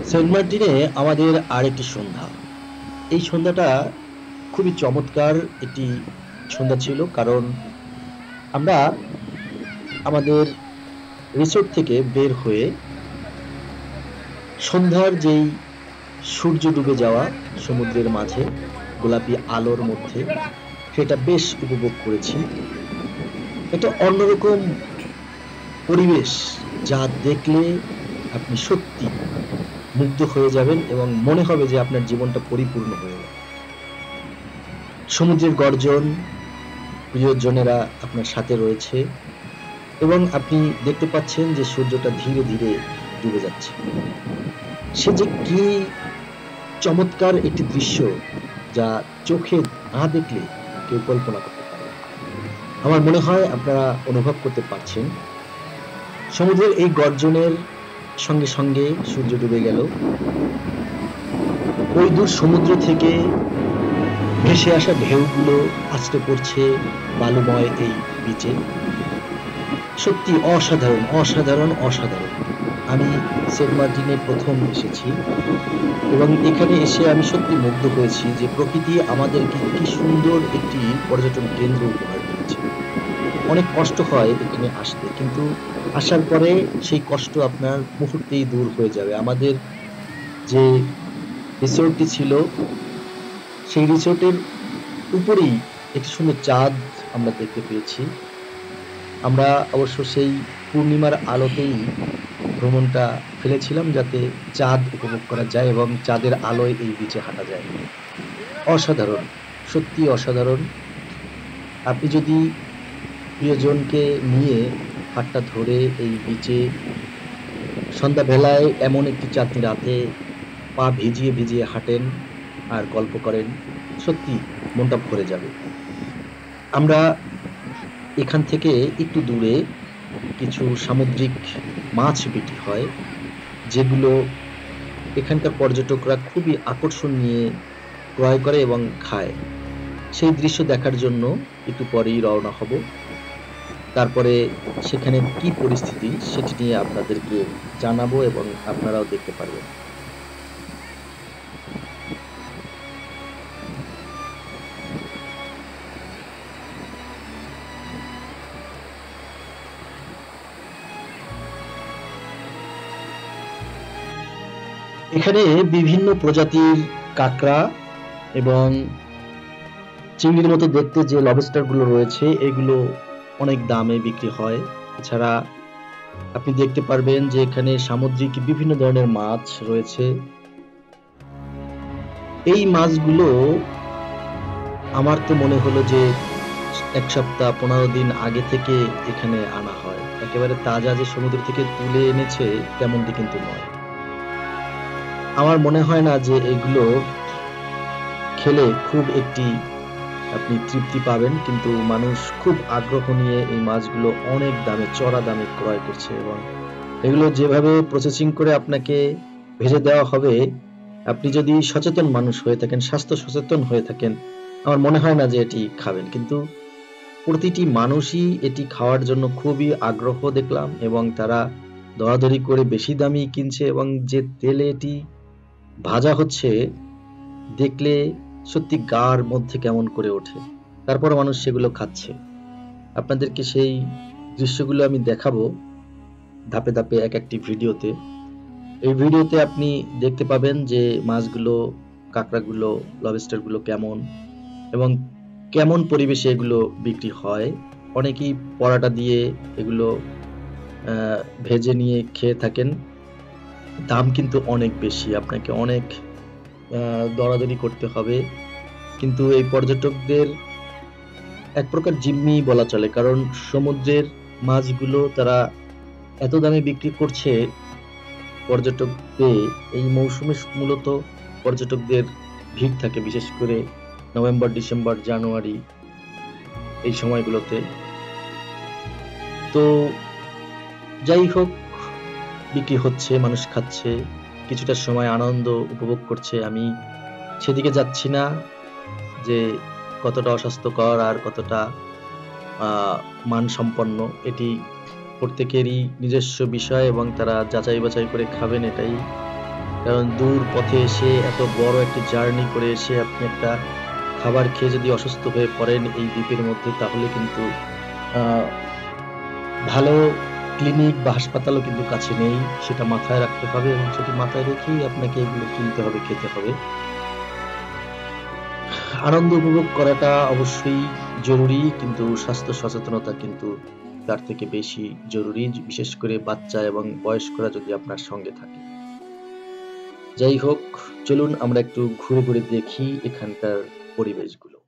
Saint মার্টিনে আমাদের আরেকটি সন্ধ্যা। এই সন্ধ্যাটা খুবই চমৎকার একটি সন্ধ্যা ছিল। কারণ আমরা আমাদের রিসোর্ট থেকে বের হয়ে সন্ধ্যার যেই সূর্য ডুবে যাওয়া সমুদ্রের মাঝে গোলাপি আলোর মধ্যে সেটা বেশ উপভোগ করেছি। একটা অন্যরকম পরিবেশ, যা দেখলে আপনি সত্যি মুগ্ধ হয়ে যাবেন এবং মনে হবে যে আপনার জীবনটা পরিপূর্ণ হয়ে গেল। সমুদ্রের গর্জন, প্রিয়জনেরা আপনার সাথে রয়েছে এবং আপনি দেখতে পাচ্ছেন যে সূর্যটা ধীরে ধীরে ডুবে যাচ্ছে। সে যে কি চমৎকার একটি দৃশ্য, যা চোখে না দেখলে কেউ কল্পনা করতে পারে না। আমার মনে হয় আপনারা অনুভব করতে পারছেন। সমুদ্রের এই গর্জনের সঙ্গে সঙ্গে সূর্য ডুবে গেল। ওই দূর সমুদ্র থেকে ভেসে আসা ঢেউগুলো আছড়ে পড়ছে বালুময় এই বিচে। সত্যি অসাধারণ, অসাধারণ, অসাধারণ। আমি সেন্ট মার্টিনে প্রথম এসেছি এবং এখানে এসে আমি সত্যি মুগ্ধ হয়েছি যে প্রকৃতি আমাদেরকে কি সুন্দর একটি পর্যটন কেন্দ্র উপহার দিয়েছে। অনেক কষ্ট হয় এখানে আসতে, কিন্তু আসার পরে সেই কষ্ট আপনার মুহূর্তেই দূর হয়ে যাবে। আমাদের যে রিসোর্টটি ছিল, সেই রিসোর্টের উপরেই একটি সুন্দর চাঁদ আমরা দেখতে পেয়েছি। আমরা অবশ্য সেই পূর্ণিমার আলোতেই ভ্রমণটা ফেলেছিলাম, যাতে চাঁদ উপভোগ করা যায় এবং চাঁদের আলোয় এই বিচে হাঁটা যায়। অসাধারণ, সত্যি অসাধারণ। আপনি যদি প্রিয়জনকে নিয়ে হাতটা ধরে এই বিচে সন্ধ্যাবেলায় এমন একটি চাঁদনি রাতে পা ভিজিয়ে ভিজিয়ে হাঁটেন আর গল্প করেন, সত্যি মনটা ভরে যাবে। আমরা এখান থেকে একটু দূরে কিছু সামুদ্রিক মাছ বিক্রি হয়, যেগুলো এখানকার পর্যটকরা খুবই আকর্ষণ নিয়ে ক্রয় করে এবং খায়। সেই দৃশ্য দেখার জন্য একটু পরেই রওনা হব। তারপরে সেখানে কি পরিস্থিতি সেটি নিয়ে আপনাদেরকে জানাবো এবং আপনারাও দেখতে পারবেন। এখানে বিভিন্ন প্রজাতির কাঁকড়া এবং চিংড়ির মতো দেখতে যে লবস্টার গুলো রয়েছে, এগুলো অনেক দামে বিক্রি হয়। এছাড়া আপনি দেখতে পারবেন যে এখানে সামুদ্রিক বিভিন্ন ধরনের মাছ রয়েছে। এই মাছগুলো আমার তো মনে হলো যে 1 সপ্তাহ 15 দিন আগে থেকে এখানে আনা হয়। একেবারে তাজা যে সমুদ্র থেকে তুলে এনেছে তেমনটি কিন্তু নয়। আমার মনে হয় না যে এগুলো খেলে খুব একটি আপনি তৃপ্তি পাবেন, কিন্তু মানুষ খুব আগ্রহ নিয়ে এই মাছগুলো অনেক দামে, চড়া দামে ক্রয় করছে এবং এগুলো যেভাবে প্রসেসিং করে আপনাকে ভেজে দেওয়া হবে, আপনি যদি সচেতন মানুষ হয়ে থাকেন, স্বাস্থ্য সচেতন হয়ে থাকেন, আমার মনে হয় না যে এটি খাবেন। কিন্তু প্রতিটি মানুষই এটি খাওয়ার জন্য খুবই আগ্রহ দেখলাম এবং তারা দরাদরি করে বেশি দামি কিনছে এবং যে তেলে এটি ভাজা হচ্ছে দেখলে সত্যি গার মধ্যে কেমন করে ওঠে। তারপর মানুষ সেগুলো খাচ্ছে। আপনাদেরকে সেই দৃশ্যগুলো আমি দেখাবো ধাপে ধাপে এক একটি ভিডিওতে। এই ভিডিওতে আপনি দেখতে পাবেন যে মাছগুলো, কাঁকড়াগুলো, লবস্টারগুলো কেমন এবং কেমন পরিবেশে এগুলো বিক্রি হয়। অনেকেই পরাটা দিয়ে এগুলো ভেজে নিয়ে খেয়ে থাকেন। দাম কিন্তু অনেক বেশি, আপনাকে অনেক দরাদরি করতে হবে। কিন্তু এই পর্যটকদের এক প্রকার জিম্মি বলা চলে, কারণ সমুদ্রের মাছগুলো তারা এত দামে বিক্রি করছে পর্যটক পেয়ে। এই মৌসুমে মূলত পর্যটকদের ভিড় থাকে, বিশেষ করে নভেম্বর, ডিসেম্বর, জানুয়ারি এই সময়গুলোতে। তো যাই হোক, বিক্রি হচ্ছে, মানুষ খাচ্ছে, কিছুটা সময় আনন্দ উপভোগ করছে। আমি সেদিকে যাচ্ছি না যে কতটা অস্বাস্থ্যকর আর কতটা মানসম্পন্ন। এটি প্রত্যেকেরই নিজস্ব বিষয় এবং তারা যাচাই বাছাই করে খাবেন, এটাই কারণ দূর পথে এসে এত বড় একটা জার্নি করে এসে আপনি একটা খাবার খেয়ে যদি অসুস্থ হয়ে পড়েন এই দ্বীপের মধ্যে, তাহলে কিন্তু আহ, ভালো ক্লিনিক বা হাসপাতালও কিন্তু কাছে নেই। সেটা মাথায় রাখতে হবে এবং সেটি মাথায় রেখেই আপনাকে এগুলো কিনতে হবে, খেতে হবে। আনন্দ উপভোগ করাটা অবশ্যই জরুরি, কিন্তু স্বাস্থ্য সচেতনতা কিন্তু তার থেকে বেশি জরুরি, বিশেষ করে বাচ্চা এবং বয়স্করা যদি আপনার সঙ্গে থাকে। যাই হোক, চলুন আমরা একটু ঘুরে ঘুরে দেখি এখানকার পরিবেশগুলো।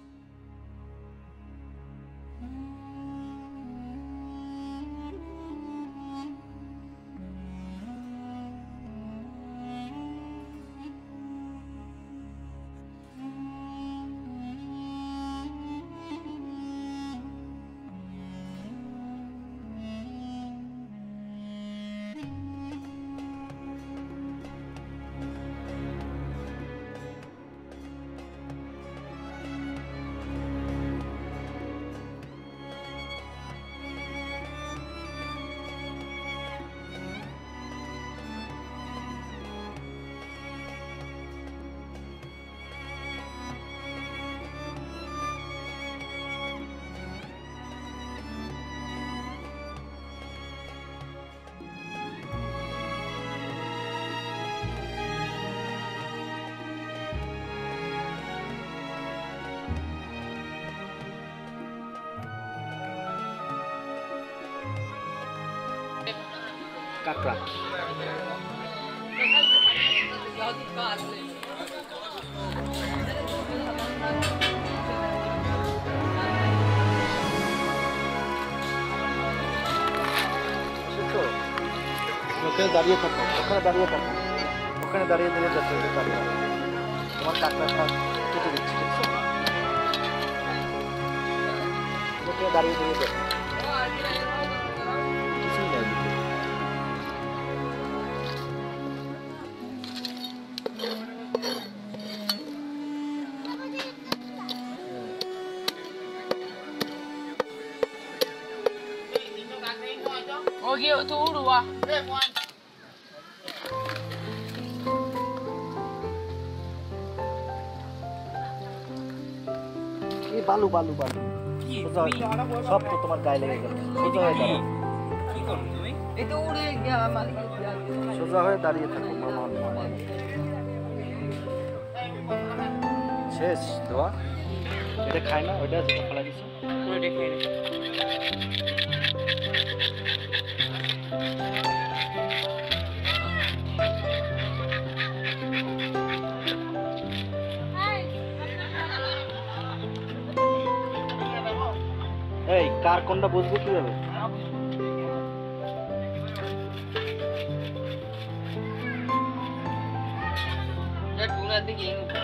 কাঁকড়া ওখানে দাঁড়িয়ে থাকো, ওখানে দাঁড়িয়ে থাকো, ওখানে দাঁড়িয়ে দাঁড়িয়ে যাচ্ছে, দাঁড়িয়ে তোমার কাঁকড়াটা কেটে দিচ্ছি, দেখছো? ওখানে দাঁড়িয়ে দাঁড়িয়ে যাচ্ছে, কিছুই নাই। Oke, tuh dua. এই বালু বালু বালু সোজা হয়ে সব তো তোমার গায়ে লেগে গেল। সোজা হয়ে দাঁড়াও, কি করো তুমি? এটা উড়ে গেল মালিক। সোজা হয়ে দাঁড়িয়ে থাকো। মামা মামা শেষ ধোয়া। এটা খায় না, ওইটা যেটা ফেলা দিচ্ছে ওইটা খেয়ে নে। এই কার কোনটা বুঝবো কিভাবে? এটা টুনার দিকে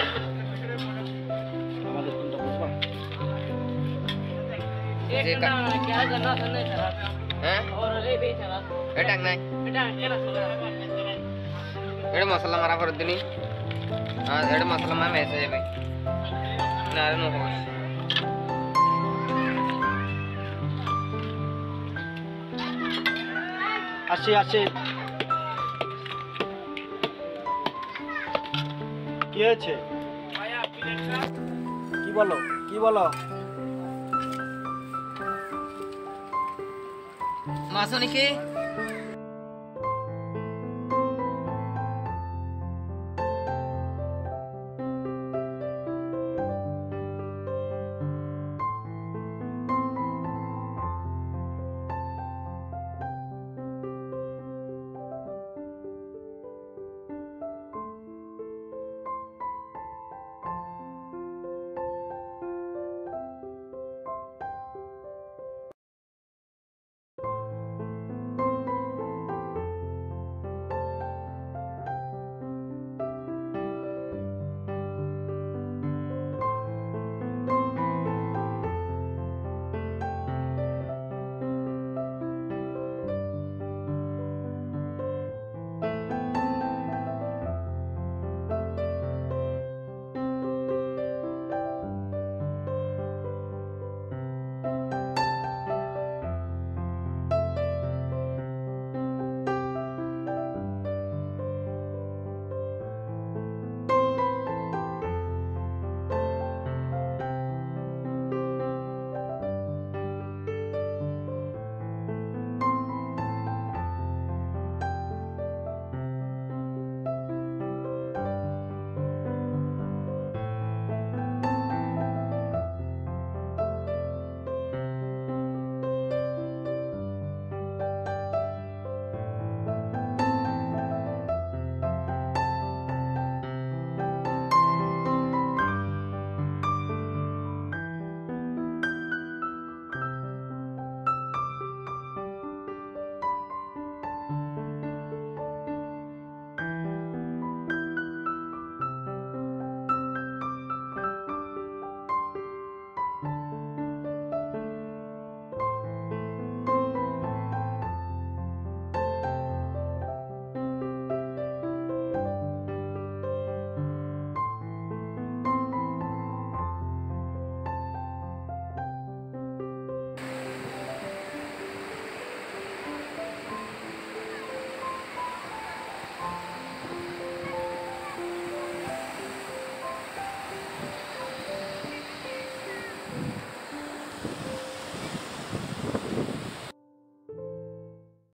আমাদের কোনটা বুঝবা? এটা क्या करना सुनने चला हैं और रे बे चला এটা নাই এটা কেনা চলে এটা মশলা মারা করে দিনি হ্যাঁ এটা মশলা মা মেসে যাবে না আর নো হবে আসে আসে। কি হয়েছে? কি বলো কি বলো? মাসুনিকে